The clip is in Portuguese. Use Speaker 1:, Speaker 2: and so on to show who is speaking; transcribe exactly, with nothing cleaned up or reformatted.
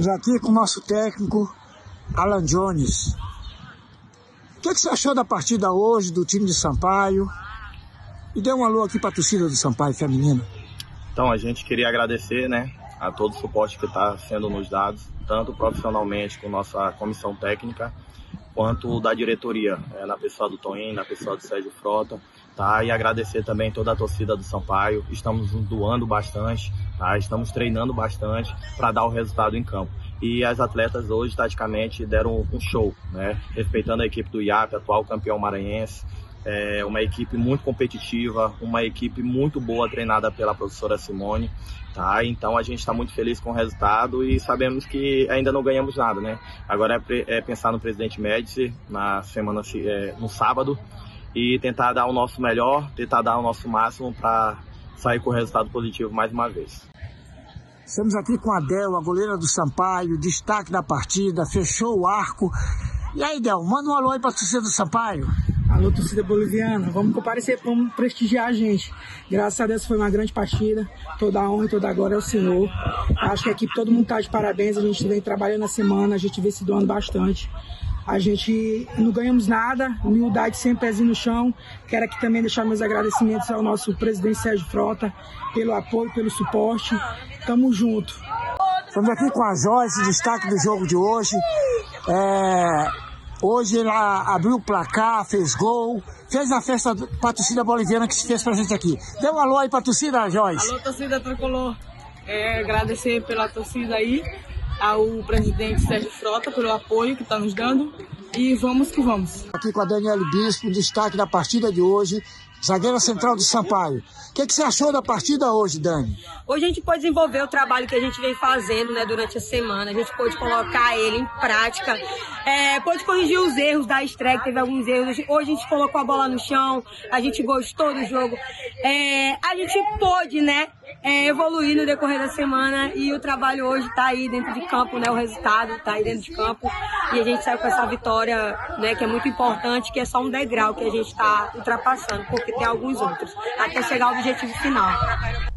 Speaker 1: Aqui com o nosso técnico Alan Jones. O que, que você achou da partida hoje do time de Sampaio? E dê um alô aqui para a torcida do Sampaio feminino.
Speaker 2: Então, a gente queria agradecer, né, a todo o suporte que está sendo nos dado, tanto profissionalmente com nossa comissão técnica, quanto da diretoria, é, na pessoa do Toninho, na pessoa do Sérgio Frota, tá? E agradecer também toda a torcida do Sampaio. Estamos nos doando bastante, tá? Estamos treinando bastante para dar o resultado em campo. E as atletas hoje, taticamente, deram um show, né? Respeitando a equipe do I A P, atual campeão maranhense. É uma equipe muito competitiva, uma equipe muito boa, treinada pela professora Simone, tá? Então a gente está muito feliz com o resultado e sabemos que ainda não ganhamos nada, né? Agora é, é pensar no presidente Médici na semana, é, no sábado, e tentar dar o nosso melhor, tentar dar o nosso máximo para sair com o resultado positivo mais uma vez.
Speaker 1: Estamos aqui com a Del, a goleira do Sampaio, destaque da partida, fechou o arco. E aí, Del, manda um alô aí para a torcida do Sampaio.
Speaker 3: Alô, torcida boliviana, vamos comparecer, vamos prestigiar a gente. Graças a Deus foi uma grande partida, toda a honra e toda a glória ao Senhor. Acho que a equipe, todo mundo está de parabéns, a gente vem trabalhando a semana, a gente vem se doando bastante. A gente não ganhamos nada, humildade sempre, pezinho no chão. Quero aqui também deixar meus agradecimentos ao nosso presidente Sérgio Frota, pelo apoio, pelo suporte. Tamo junto.
Speaker 1: Estamos aqui com a Joyce, destaque do jogo de hoje. É... Hoje ela abriu o placar, fez gol, fez a festa para a torcida boliviana que se fez pra gente aqui. Dê um alô aí pra torcida, Joyce.
Speaker 4: Alô, torcida tricolor. É, agradecer pela torcida aí, ao presidente Sérgio Frota pelo apoio que está nos dando. E vamos que vamos.
Speaker 1: Aqui com a Daniele Bispo, destaque da partida de hoje, zagueira central do Sampaio. O que, que você achou da partida hoje, Dani?
Speaker 5: Hoje a gente pôde desenvolver o trabalho que a gente vem fazendo, né, durante a semana. A gente pôde colocar ele em prática, é, pôde corrigir os erros da estreia, que teve alguns erros. Hoje a gente colocou a bola no chão, a gente gostou do jogo. É, a gente pôde, né, é, evoluir no decorrer da semana e o trabalho hoje está aí dentro de campo, né, o resultado está aí dentro de campo. E a gente saiu com essa vitória, né, que é muito importante, que é só um degrau que a gente está ultrapassando, porque tem alguns outros, até chegar ao objetivo final.